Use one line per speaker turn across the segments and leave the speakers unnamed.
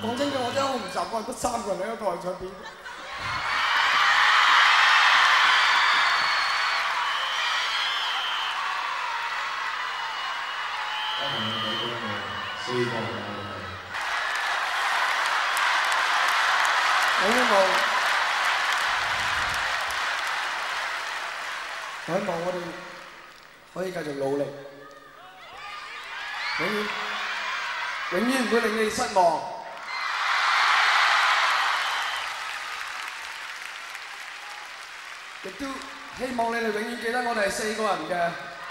講真嘅，我真係好唔習慣，得3個人喺個台上邊。我希望我哋可以繼續努力，永遠唔會令你哋失望。亦都希望你哋永遠記得我哋係4個人嘅。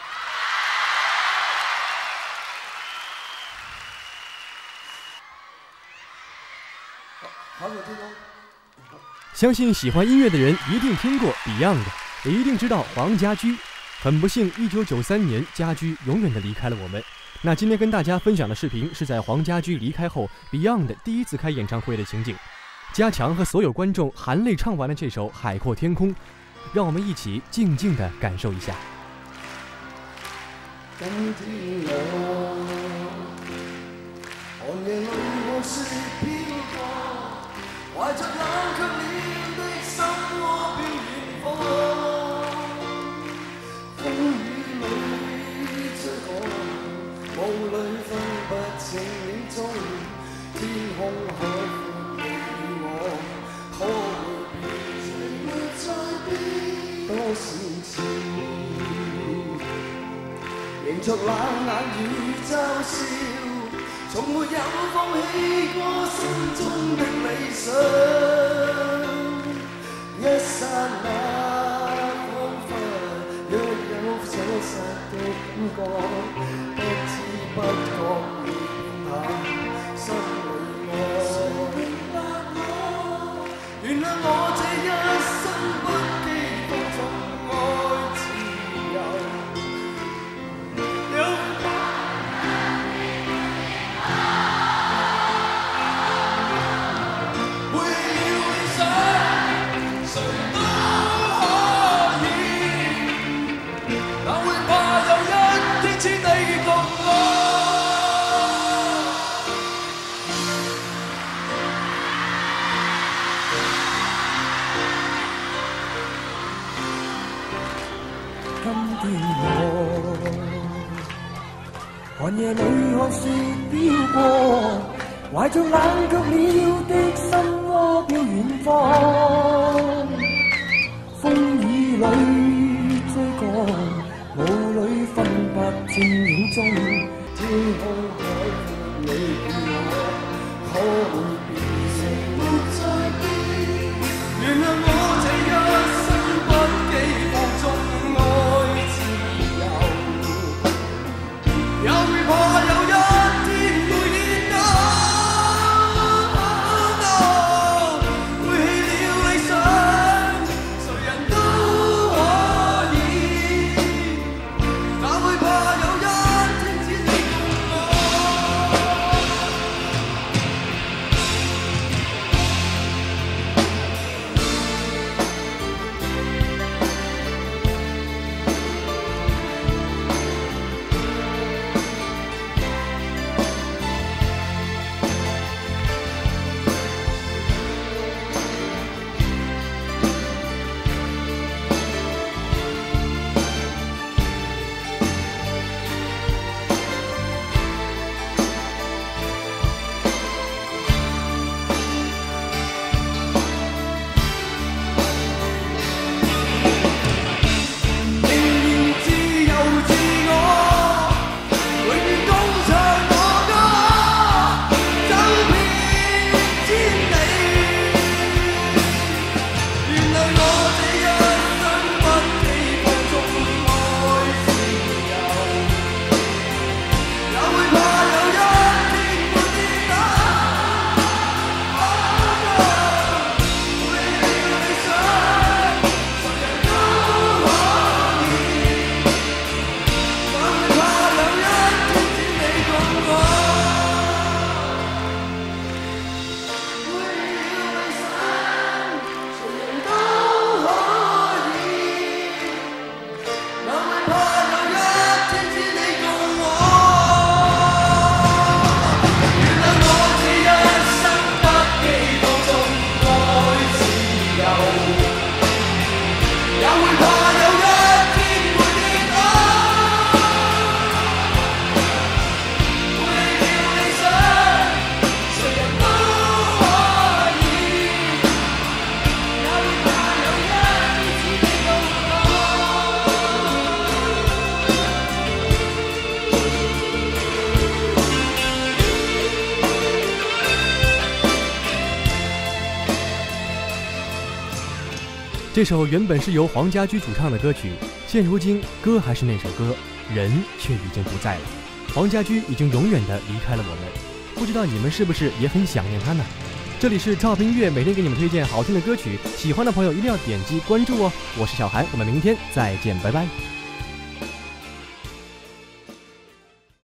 好久聽到。
相信喜欢音乐的人一定听过 Beyond， 也一定知道黄家驹。很不幸，1993年家驹永远的离开了我们。那今天跟大家分享的视频是在黄家驹离开后 Beyond 第一次开演唱会的情景。家强和所有观众含泪唱完了这首《海阔天空》，让我们一起静静的感受一下。
今天我寒夜裏我雪飄過，懷着冷卻了的心窩飄遠方。風雨裏追趕，霧裏分不清影蹤，天空海闊你我，可會變？沒再變多少次？迎着冷眼與嘲笑，從沒有放棄過心中的理想。一剎那彷彿若有所失的感覺，不知不覺已變淡心裏愛。原諒我這一生不羈放縱愛自由。
寒夜裏看雪飄過，懷着冷卻了的心窩飄遠方。風雨裏追趕，霧裏分不清影蹤，天空海闊你我，可會變成沒再變？原諒我這一生不羈放縱愛自由。也會怕有一天會跌倒，背棄了理想，誰人都可以。也會怕有一天只你共我。
这首原本是由黄家驹主唱的歌曲，现如今歌还是那首歌，人却已经不在了。黄家驹已经永远的离开了我们，不知道你们是不是也很想念他呢？这里是赵音乐，每天给你们推荐好听的歌曲，喜欢的朋友一定要点击关注哦。我是小韩，我们明天再见，拜拜。